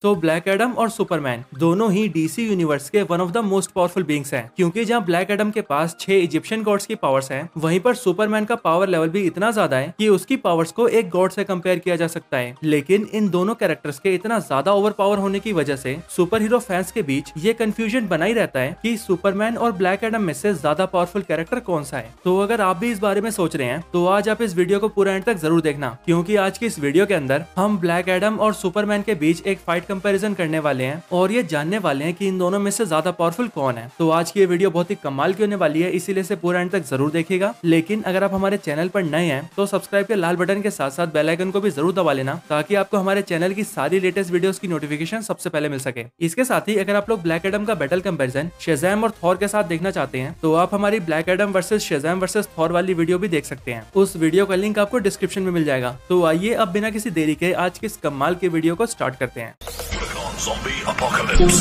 तो black Adam और Superman दोनों ही डीसी यूनिवर्स के one of the most powerful beings हैं, क्योंकि जहां ब्लैक एडम के पास 6 इजिप्शियन गॉड्स की पावर्स हैं, वहीं पर सुपरमैन का पावर लेवल भी इतना ज्यादा है कि उसकी पावर्स को एक गॉड से कंपेयर किया जा सकता है। लेकिन इन दोनों कैरेक्टर्स के इतना ज्यादा ओवर पावर होने की वजह से सुपर हीरो फैंस के बीच ये कंफ्यूजन बना ही रहता है कि सुपरमैन और ब्लैक एडम में से ज्यादा पावरफुल कैरेक्टर कौन सा है। तो अगर आप भी इस बारे में सोच रहे हैं तो आज आप इस वीडियो को पूरा एंड तक जरूर देखना, क्योंकि आज की इस वीडियो के अंदर हम ब्लैक एडम और सुपरमैन के बीच एक फाइट कंपैरिजन करने वाले हैं और ये जानने वाले हैं कि इन दोनों में से ज्यादा पावरफुल कौन है। तो आज की ये वीडियो बहुत ही कमाल की होने वाली है, इसीलिए से पूरा एंड तक जरूर देखिएगा। लेकिन अगर आप हमारे चैनल पर नए हैं तो सब्सक्राइब के लाल बटन के साथ साथ बेल आइकन को भी जरूर दबा लेना, ताकि आपको हमारे चैनल की सारी लेटेस्ट वीडियोस की नोटिफिकेशन सबसे पहले मिल सके। इसके साथ ही अगर आप लोग ब्लैक एडम का बैटल कंपैरिजन शेज़ैम और थॉर के साथ देखना चाहते हैं तो आप हमारी black Adam versus Shazam versus Thor वाली वीडियो भी देख सकते हैं। उस वीडियो का लिंक आपको डिस्क्रिप्शन में मिल जाएगा। तो आइए अब बिना किसी देरी के आज की इस कमाल की वीडियो को स्टार्ट करते हैं। Zombie apocalypse.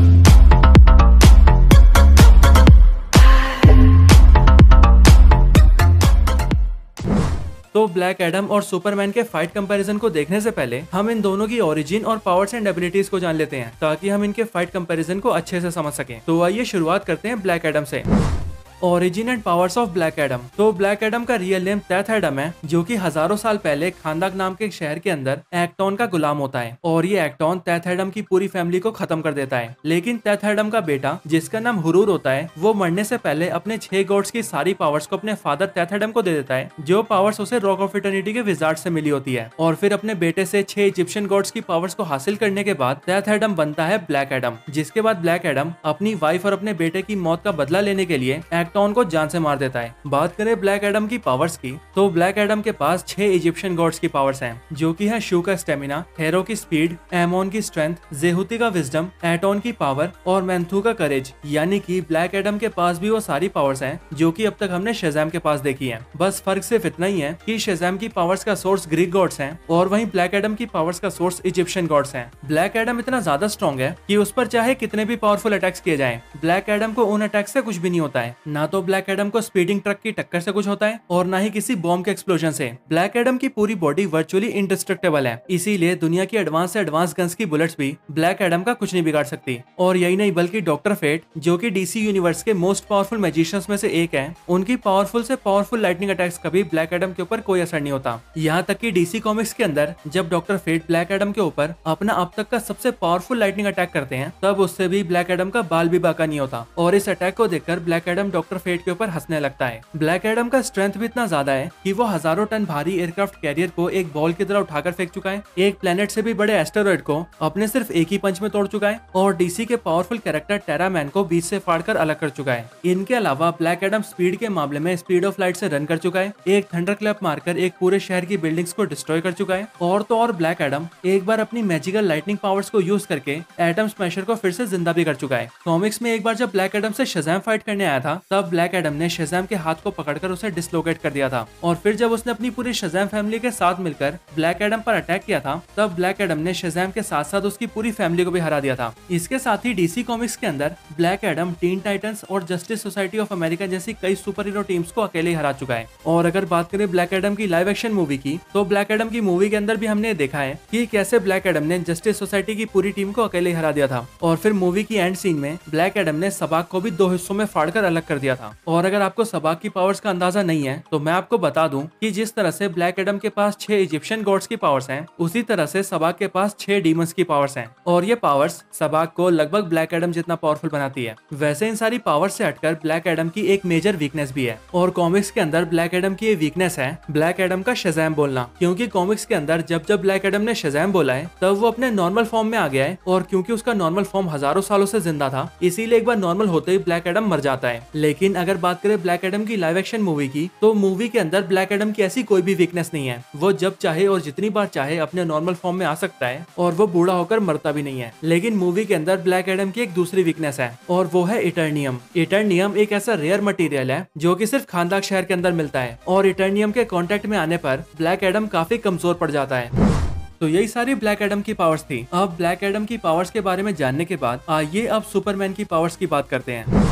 तो ब्लैक एडम और सुपरमैन के फाइट कंपैरिजन को देखने से पहले हम इन दोनों की ओरिजिन और पावर्स एंड एबिलिटीज को जान लेते हैं, ताकि हम इनके फाइट कंपैरिजन को अच्छे से समझ सकें। तो आइए शुरुआत करते हैं ब्लैक एडम से। Origin and powers of black Adam. तो ब्लैक एडम का रियल नेम टेथ एडम है, जो कि हजारों साल पहले खानदाक नाम के एक शहर के अंदर एक्टॉन का गुलाम होता है, और ये एक्टॉन टेथ एडम की पूरी फैमिली को खत्म कर देता है। लेकिन टेथ एडम का बेटा, जिसका नाम हुरूर होता है, वो मरने से पहले अपने 6 गॉड्स की सारी पावर्स को अपने फादर टेथ एडम को दे देता है, जो पावर्स उसे रॉक ऑफ इटर्निटी के विजार्ड से मिली होती है। और फिर अपने बेटे से 6 इजिप्शियन गॉड्स की पावर्स को हासिल करने के बाद टेथ एडम बनता है ब्लैक एडम, जिसके बाद ब्लैक एडम अपनी वाइफ और अपने बेटे की मौत का बदला लेने के लिए एक्टॉन को जान से मार देता है। बात करें ब्लैक एडम की पावर्स की, तो ब्लैक एडम के पास 6 इजिप्शियन गॉड्स की पावर्स हैं, जो कि है शू का स्टेमिना, हेरो की स्पीड, एमोन की स्ट्रेंथ, जेहुती का विजडम, एटॉन की पावर और मेंथू का करेज। यानी कि ब्लैक एडम के पास भी वो सारी पावर्स हैं जो कि अब तक हमने शेज़ैम के पास देखी हैं। बस फर्क सिर्फ इतना ही है कि शेज़ैम की पावर्स का सोर्स ग्रीक गॉड्स हैं और वहीं ब्लैक एडम की पावर्स का सोर्स इजिप्शियन गॉड्स हैं। ब्लैक एडम इतना ज्यादा स्ट्रॉन्ग है कि उस पर चाहे कितने भी पावरफुल अटैक्स किए जाएं, ब्लैक एडम को उन अटैक से कुछ भी नहीं होता है। ना तो ब्लैक एडम को स्पीडिंग ट्रक की टक्कर से कुछ होता है और ना ही किसी बॉम्ब के एक्सप्लोजन से। ब्लैक एडम की पूरी बॉडी वर्चुअली इंडिस्ट्रक्टेबल है, इसीलिए दुनिया की एडवांस से एडवांस गन्स की बुलेट्स भी ब्लैक एडम का कुछ नहीं बिगाड़ सकती। और यही नहीं, बल्कि डॉक्टर फेट, जो कि डीसी यूनिवर्स के मोस्ट पावरफुल मैजिशियंस में से एक है, उनकी पावरफुल से पावरफुल लाइटनिंग अटैक्स का भी ब्लैक एडम के ऊपर कोई असर नहीं होता। यहाँ तक कि डीसी कॉमिक्स के अंदर जब डॉक्टर फेट ब्लैक एडम के ऊपर अपना अब तक का सबसे पावरफुल लाइटनिंग अटैक करते हैं, तब उससे भी ब्लैक एडम का बाल भी बाका नहीं होता, और इस अटैक को देखकर ब्लैक एडम डॉक्टर फेट के ऊपर हंसने लगता है। ब्लैक एडम का स्ट्रेंथ भी इतना ज्यादा है कि वो हजारों टन भारी एयरक्राफ्ट कैरियर को एक बॉल की तरह उठाकर फेंक चुका है, एक प्लेनेट से भी बड़े एस्टेरॉइड को अपने सिर्फ एक ही पंच में तोड़ चुका है, और डीसी के पावरफुल कैरेक्टर टेरामैन को बीच से फाड़कर अलग कर चुका है। इनके अलावा ब्लैक एडम स्पीड के मामले में स्पीड ऑफ लाइट से रन कर चुका है, एक थंडर क्लैप मारकर एक पूरे शहर की बिल्डिंग्स को डिस्ट्रॉय कर चुका है, और तो और ब्लैक एडम एक बार अपनी मैजिकल लाइटनिंग पावर्स को यूज करके एटम स्मैशर को फिर से जिंदा भी कर चुका है। कॉमिक्स में एक बार जब ब्लैक एडम से शेज़ैम फाइट करने आया था, तब ब्लैक एडम ने शेज़ैम के हाथ को पकड़कर उसे डिसलोकेट कर दिया था, और फिर जब उसने अपनी पूरी शेज़ैम फैमिली के साथ मिलकर ब्लैक एडम पर अटैक किया था, तब ब्लैक एडम ने शेज़ैम के साथ साथ उसकी पूरी फैमिली को भी हरा दिया था। इसके साथ ही डीसी कॉमिक्स के अंदर ब्लैक एडम टीन टाइटंस और जस्टिस सोसाइटी ऑफ अमेरिका जैसी कई सुपर हीरो टीम्स को अकेले ही हरा चुका है। और अगर बात करें ब्लैक एडम की लाइव एक्शन मूवी की, तो ब्लैक एडम की मूवी के अंदर भी हमने देखा है कि कैसे ब्लैक एडम ने जस्टिस सोसाइटी की पूरी टीम को अकेले ही हरा दिया था, और फिर मूवी की एंड सीन में ब्लैक एडम ने सबाक को भी 2 हिस्सों में फाड़कर अलग कर दिया था। और अगर आपको सबाक की पावर्स का अंदाजा नहीं है तो मैं आपको बता दूं कि जिस तरह से ब्लैक एडम के पास 6 इजिप्शियन गॉड्स की पावर्स हैं, उसी तरह से सबाक के पास 6 डीमंस की पावर्स हैं, और ये पावर्स सबाक को लगभग ब्लैक एडम जितना पावरफुल बनाती है। वैसे इन सारी पावर्स से हटकर ब्लैक एडम की एक मेजर वीकनेस भी है, और कॉमिक्स के अंदर ब्लैक एडम की ये वीकनेस है ब्लैक एडम का शेज़ैम बोलना। क्योंकि कॉमिक्स के अंदर जब जब ब्लैक एडम ने शेज़ैम बोला है, तब वो अपने नॉर्मल फॉर्म में आ गया है, और क्योंकि उसका नॉर्मल फॉर्म हजारों सालों से जिंदा था, इसीलिए एक बार नॉर्मल होते ही ब्लैक एडम मर जाता है। लेकिन अगर बात करें ब्लैक एडम की लाइव एक्शन मूवी की, तो मूवी के अंदर ब्लैक एडम की ऐसी कोई भी वीकनेस नहीं है। वो जब चाहे और जितनी बार चाहे अपने नॉर्मल फॉर्म में आ सकता है, और वो बूढ़ा होकर मरता भी नहीं है। लेकिन मूवी के अंदर ब्लैक एडम की एक दूसरी वीकनेस है, और वो है इटर्नियम। इटर्नियम एक ऐसा रेयर मटेरियल है जो कि सिर्फ खानदाक शहर के अंदर मिलता है, और इटर्नियम के कांटेक्ट में आने पर ब्लैक एडम काफी कमजोर पड़ जाता है। तो यही सारी ब्लैक एडम की पावर्स थी। अब ब्लैक एडम की पावर्स के बारे में जानने के बाद आइए अब सुपरमैन की पावर्स की बात करते हैं।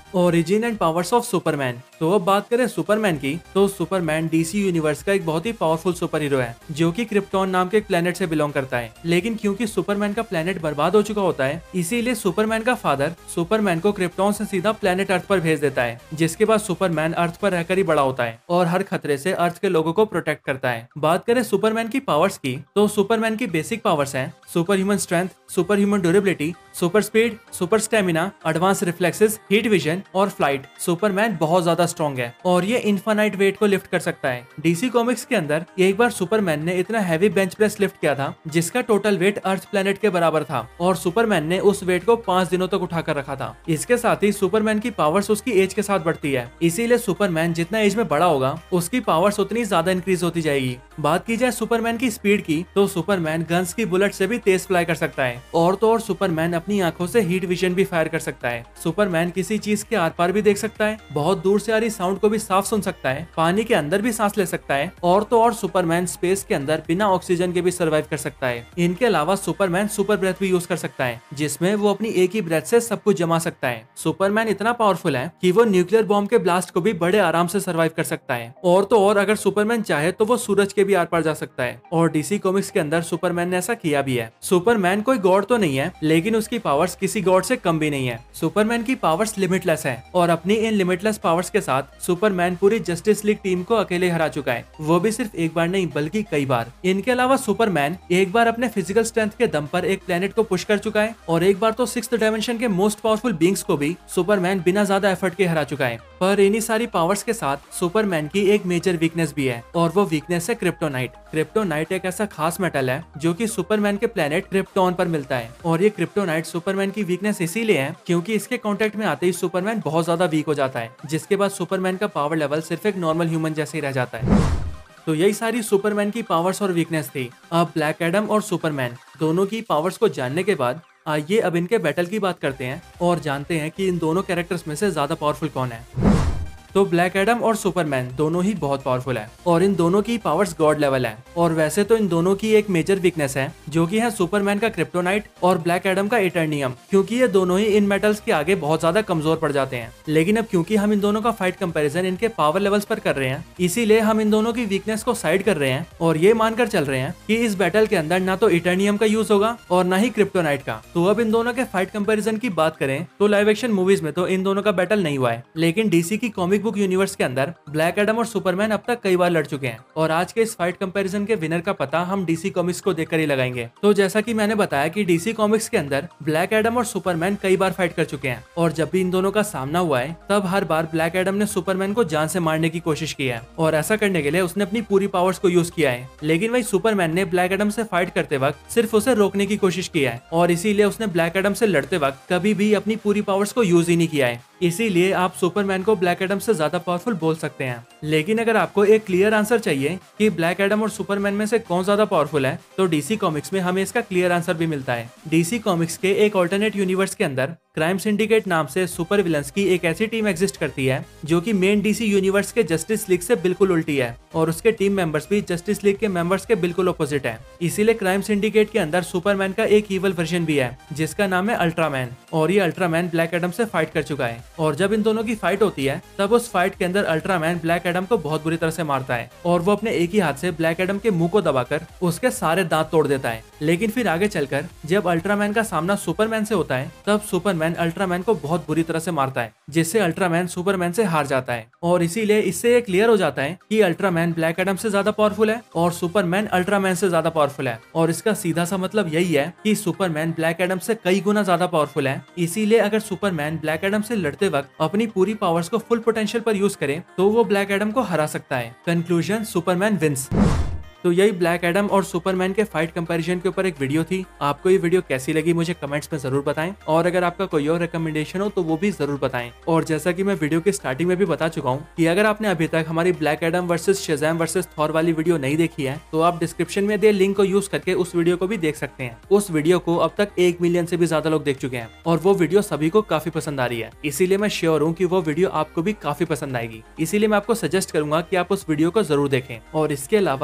Origin and powers of Superman. तो अब बात करें सुपरमैन की, तो सुपरमैन डीसी यूनिवर्स का एक बहुत ही पावरफुल सुपर हीरो है जो कि क्रिप्टॉन नाम के एक प्लेनेट से बिलोंग करता है। लेकिन क्योंकि सुपरमैन का प्लेनेट बर्बाद हो चुका होता है, इसीलिए सुपरमैन का फादर सुपरमैन को क्रिप्टॉन से सीधा प्लेनेट अर्थ पर भेज देता है, जिसके बाद सुपरमैन अर्थ पर रहकर ही बड़ा होता है और हर खतरे से अर्थ के लोगों को प्रोटेक्ट करता है। बात करें सुपरमैन की पावर्स की, तो सुपरमैन की बेसिक पावर्स हैं super human strength, super human durability, super speed, super stamina, advance reflexes, heat vision और फ्लाइट। सुपरमैन बहुत ज्यादा स्ट्रॉन्ग है और ये इनफाइनाइट वेट को लिफ्ट कर सकता है। डीसी कॉमिक्स के अंदर एक बार सुपरमैन ने इतना हैवी बेंच प्रेस लिफ्ट किया था जिसका टोटल वेट अर्थ प्लेनेट के बराबर था और सुपरमैन ने उस वेट को 5 दिनों तक उठाकर रखा था। इसके साथ ही सुपरमैन की पावर्स उसकी एज के साथ बढ़ती है, इसीलिए सुपरमैन जितना एज में बड़ा होगा उसकी पावर्स उतनी ज्यादा इंक्रीज होती जाएगी। बात की जाए सुपरमैन की स्पीड की, तो सुपरमैन गन्स की बुलेट से भी तेज फ्लाई कर सकता है और तो और सुपरमैन अपनी आंखों से हीट विजन भी फायर कर सकता है। सुपरमैन किसी चीज के आर पार भी देख सकता है, बहुत दूर से आ रही साउंड को भी साफ सुन सकता है, पानी के अंदर भी सांस ले सकता है और तो और सुपरमैन स्पेस के अंदर बिना ऑक्सीजन के भी सर्वाइव कर सकता है। इनके अलावा सुपरमैन सुपर ब्रेथ भी यूज कर सकता है, जिसमें वो अपनी एक ही ब्रेथ से सब कुछ जमा सकता है। सुपरमैन इतना पावरफुल है कि वो न्यूक्लियर बॉम्ब के ब्लास्ट को भी बड़े आराम से सर्वाइव कर सकता है और तो और अगर सुपरमैन चाहे तो वो सूरज के भी आर पार जा सकता है और डीसी कॉमिक्स के अंदर सुपरमैन ने ऐसा किया भी है। सुपरमैन कोई गॉड तो नहीं है, लेकिन उसकी पावर्स किसी गॉड से कम भी नहीं है। सुपरमैन की पावर्स लिमिटलेस है और अपनी इन लिमिटलेस पावर्स के साथ सुपरमैन पूरी जस्टिस लीग टीम को अकेले हरा चुका है, वो भी सिर्फ एक बार नहीं बल्कि कई बार। इनके अलावा सुपरमैन एक बार अपने फिजिकल स्ट्रेंथ के दम पर एक प्लेनेट को पुश कर चुका है और एक बार तो 6th डायमेंशन के मोस्ट पावरफुल बींग्स को भी सुपरमैन बिना ज्यादा एफर्ट के हरा चुका है। पर इन्हीं सारी पावर्स के साथ सुपरमैन की एक मेजर वीकनेस भी है और वो वीकनेस है क्रिप्टोनाइट। क्रिप्टोनाइट एक ऐसा खास मेटल है जो कि सुपरमैन के प्लेनेट क्रिप्टॉन पर मिलता है और ये क्रिप्टोनाइट सुपरमैन की वीकनेस इसीलिए है क्योंकि इसके कांटेक्ट में आते ही सुपरमैन बहुत ज्यादा वीक हो जाता है, जिसके बाद सुपरमैन का पावर लेवल सिर्फ एक नॉर्मल ह्यूमन जैसे ही रह जाता है। तो यही सारी सुपरमैन की पावर्स और वीकनेस थी। अब ब्लैक एडम और सुपरमैन दोनों की पावर्स को जानने के बाद आइए अब इनके बैटल की बात करते हैं और जानते हैं कि इन दोनों कैरेक्टर्स में से ज्यादा पावरफुल कौन है। तो ब्लैक एडम और सुपरमैन दोनों ही बहुत पावरफुल है और इन दोनों की पावर्स गॉड लेवल है। और वैसे तो इन दोनों की एक मेजर वीकनेस है जो कि है सुपरमैन का क्रिप्टोनाइट और ब्लैक एडम का इटर्नियम, क्योंकि ये दोनों ही इन मेटल्स के आगे बहुत ज्यादा कमजोर पड़ जाते हैं। लेकिन अब क्योंकि हम इन दोनों का फाइट कंपैरिजन इनके पावर लेवल्स पर कर रहे हैं, इसीलिए हम इन दोनों की वीकनेस को साइड कर रहे हैं और ये मानकर चल रहे हैं कि इस बैटल के अंदर ना तो इटर्नियम का यूज होगा और ना ही क्रिप्टोनाइट का। तो अब इन दोनों के फाइट कंपैरिजन की बात करें तो लाइव एक्शन मूवीज में तो इन दोनों का बैटल नहीं हुआ है, लेकिन डीसी की कॉमिक बुक यूनिवर्स के अंदर ब्लैक एडम और सुपरमैन अब तक कई बार लड़ चुके हैं और आज के इस फाइट कंपैरिजन के विनर का पता हम डीसी कॉमिक्स को देखकर ही लगाएंगे। तो जैसा कि मैंने बताया कि डीसी कॉमिक्स के अंदर ब्लैक एडम और सुपरमैन कई बार फाइट कर चुके हैं और जब भी इन दोनों का सामना हुआ है तब हर बार ब्लैक एडम ने सुपरमैन को जान से मारने की कोशिश की है और ऐसा करने के लिए उसने अपनी पूरी पावर्स को यूज किया है। लेकिन वही सुपरमैन ने ब्लैक एडम से फाइट करते वक्त सिर्फ उसे रोकने की कोशिश की है और इसीलिए उसने ब्लैक एडम से लड़ते वक्त कभी भी अपनी पूरी पावर्स को यूज ही नहीं किया है। इसीलिए आप सुपरमैन को ब्लैक एडम से ज्यादा पावरफुल बोल सकते हैं। लेकिन अगर आपको एक क्लियर आंसर चाहिए कि ब्लैक एडम और सुपरमैन में से कौन ज्यादा पावरफुल है, तो डीसी कॉमिक्स में हमें इसका क्लियर आंसर भी मिलता है। डीसी कॉमिक्स के एक ऑल्टरनेट यूनिवर्स के अंदर क्राइम सिंडिकेट नाम से सुपर विलन्स की एक ऐसी टीम एग्जिस्ट करती है जो कि मेन डीसी यूनिवर्स के जस्टिस लीग से बिल्कुल उल्टी है और उसके टीम मेंबर्स भी जस्टिस लीग के मेंबर्स के बिल्कुल ऑपोजिट है। इसीलिए क्राइम सिंडिकेट के अंदर सुपरमैन का एक ईवल वर्जन भी है जिसका नाम है अल्ट्रामैन और ये अल्ट्रामैन ब्लैक एडम से फाइट कर चुका है और जब इन दोनों की फाइट होती है तब उस फाइट के अंदर अल्ट्रामैन ब्लैक एडम को बहुत बुरी तरह से मारता है और वो अपने एक ही हाथ से ब्लैक एडम के मुंह को दबाकर उसके सारे दांत तोड़ देता है। लेकिन फिर आगे चलकर जब अल्ट्रामैन का सामना सुपरमैन से होता है तब सुपरमैन अल्ट्रामैन को बहुत बुरी तरह से मारता है जिससे अल्ट्रामैन सुपरमैन से हार जाता है और इसीलिए इससे ये क्लियर हो जाता है कि अल्ट्रामैन ब्लैक एडम से ज्यादा पावरफुल है और सुपरमैन अल्ट्रामैन से ज्यादा पावरफुल है। और इसका सीधा सा मतलब यही है कि सुपरमैन ब्लैक एडम से कई गुना ज्यादा पावरफुल है। इसीलिए अगर सुपरमैन ब्लैक एडम से लड़ते वक्त अपनी पूरी पावर्स को फुल पोटेंशियल पर यूज करे तो वो ब्लैक एडम को हरा सकता है। Conclusion, Superman wins. तो यही ब्लैक एडम और सुपरमैन के फाइट कंपैरिजन के ऊपर एक वीडियो थी। आपको ये वीडियो कैसी लगी मुझे कमेंट्स में जरूर बताएं और अगर आपका कोई और रिकमेंडेशन हो तो वो भी जरूर बताएं। और जैसा कि मैं वीडियो की स्टार्टिंग में भी बता चुका हूँ कि अगर आपने अभी तक हमारी black Adam versus Shazam versus Thor वाली वीडियो नहीं देखी है तो आप डिस्क्रिप्शन में दिए लिंक को यूज करके उस वीडियो को भी देख सकते हैं। उस वीडियो को अब तक 1 मिलियन से भी ज्यादा लोग देख चुके हैं और वो वीडियो सभी को काफी पसंद आ रही है। इसीलिए मैं श्योर हूँ कि वो वीडियो आपको भी काफी पसंद आएगी। इसीलिए मैं आपको सजेस्ट करूंगा कि आप उस वीडियो को जरूर देखें। और इसके अलावा अगर आपको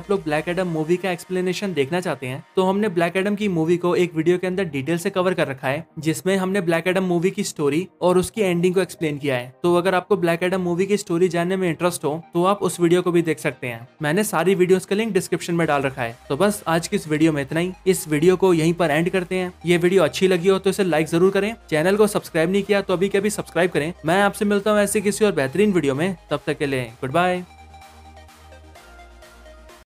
आप लोग ब्लैक एडम मूवी का एक्सप्लेनेशन देखना चाहते हैं तो हमने ब्लैक एडम की मूवी को एक वीडियो के अंदर डिटेल से कवर कर रखा है, जिसमें हमने ब्लैक एडम मूवी की स्टोरी और उसकी एंडिंग को एक्सप्लेन किया है। तो अगर आपको ब्लैक एडम मूवी की स्टोरी जानने में इंटरेस्ट हो तो आप उस वीडियो को भी देख सकते हैं। मैंने सारी वीडियोस का लिंक डिस्क्रिप्शन में डाल रखा है। तो बस आज की इस वीडियो में इतना ही। इस वीडियो को यहीं पर एंड करते हैं। ये वीडियो अच्छी लगी हो तो इसे लाइक जरूर करें। चैनल को सब्सक्राइब नहीं किया तो अभी के अभी सब्सक्राइब करें। मैं आपसे मिलता हूँ ऐसे किसी और बेहतरीन वीडियो में। तब तक के लिए गुड बाय।